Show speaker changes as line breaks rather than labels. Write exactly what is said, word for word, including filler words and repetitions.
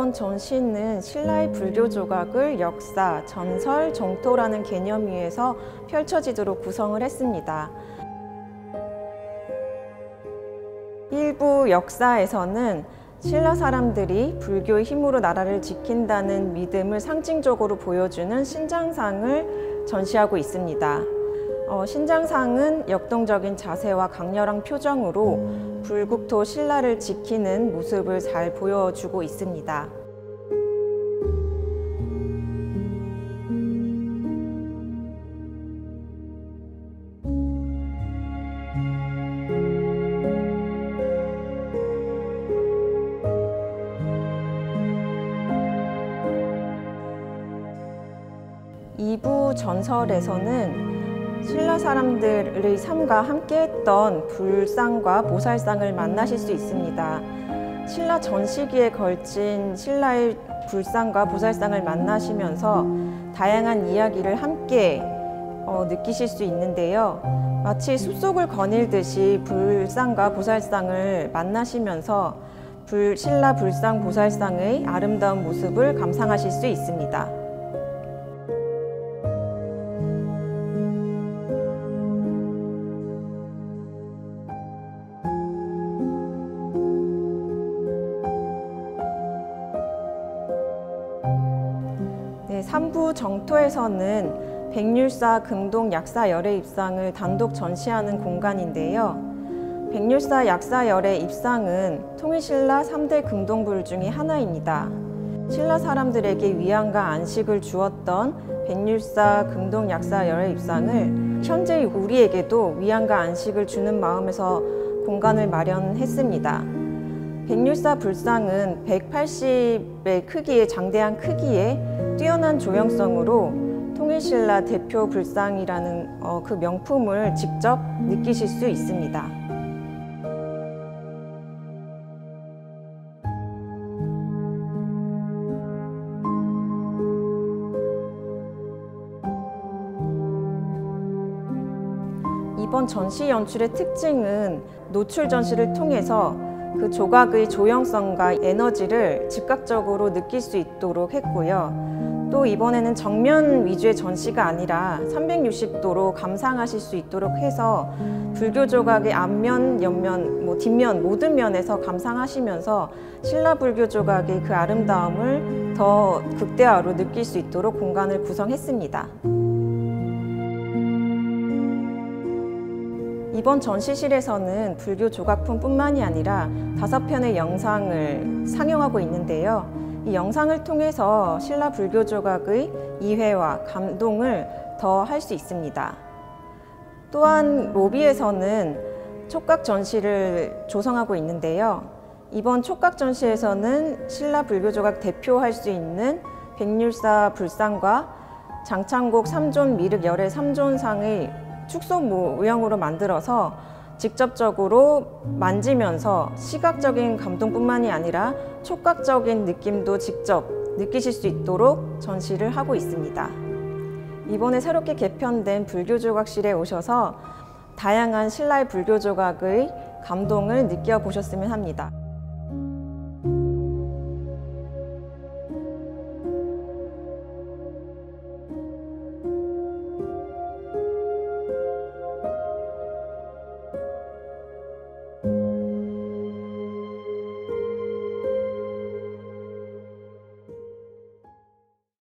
이번 전시는 신라의 불교 조각을 역사, 전설, 정토라는 개념 위에서 펼쳐지도록 구성을 했습니다. 일부 역사에서는 신라 사람들이 불교의 힘으로 나라를 지킨다는 믿음을 상징적으로 보여주는 신장상을 전시하고 있습니다. 어, 신장상은 역동적인 자세와 강렬한 표정으로 불국토 신라를 지키는 모습을 잘 보여주고 있습니다. 이 부 전설에서는 신라 사람들의 삶과 함께했던 불상과 보살상을 만나실 수 있습니다. 신라 전시기에 걸친 신라의 불상과 보살상을 만나시면서 다양한 이야기를 함께 어, 느끼실 수 있는데요. 마치 숲속을 거닐듯이 불상과 보살상을 만나시면서 불, 신라 불상 보살상의 아름다운 모습을 감상하실 수 있습니다. 네, 삼 부 정토에서는 백률사 금동 약사 열애 입상을 단독 전시하는 공간인데요. 백률사 약사 열애 입상은 통일신라 삼 대 금동불 중의 하나입니다. 신라 사람들에게 위안과 안식을 주었던 백률사 금동 약사 열애 입상을 현재 우리에게도 위안과 안식을 주는 마음에서 공간을 마련했습니다. 백률사 불상은 백팔십의 크기의 장대한 크기에 뛰어난 조형성으로 통일신라 대표 불상이라는 어, 그 명품을 직접 느끼실 수 있습니다. 이번 전시 연출의 특징은 노출 전시를 통해서 그 조각의 조형성과 에너지를 즉각적으로 느낄 수 있도록 했고요. 또 이번에는 정면 위주의 전시가 아니라 삼백육십 도로 감상하실 수 있도록 해서 불교 조각의 앞면, 옆면, 뭐 뒷면 모든 면에서 감상하시면서 신라 불교 조각의 그 아름다움을 더 극대화로 느낄 수 있도록 공간을 구성했습니다. 이번 전시실에서는 불교 조각품뿐만이 아니라 다섯 편의 영상을 상영하고 있는데요. 이 영상을 통해서 신라 불교 조각의 이해와 감동을 더 할 수 있습니다. 또한 로비에서는 촉각 전시를 조성하고 있는데요. 이번 촉각 전시에서는 신라 불교 조각 대표할 수 있는 백률사 불상과 장창곡 삼존 미륵 열애 삼존상의 축소 모형으로 만들어서 직접적으로 만지면서 시각적인 감동뿐만이 아니라 촉각적인 느낌도 직접 느끼실 수 있도록 전시를 하고 있습니다. 이번에 새롭게 개편된 불교조각실에 오셔서 다양한 신라의 불교조각의 감동을 느껴보셨으면 합니다.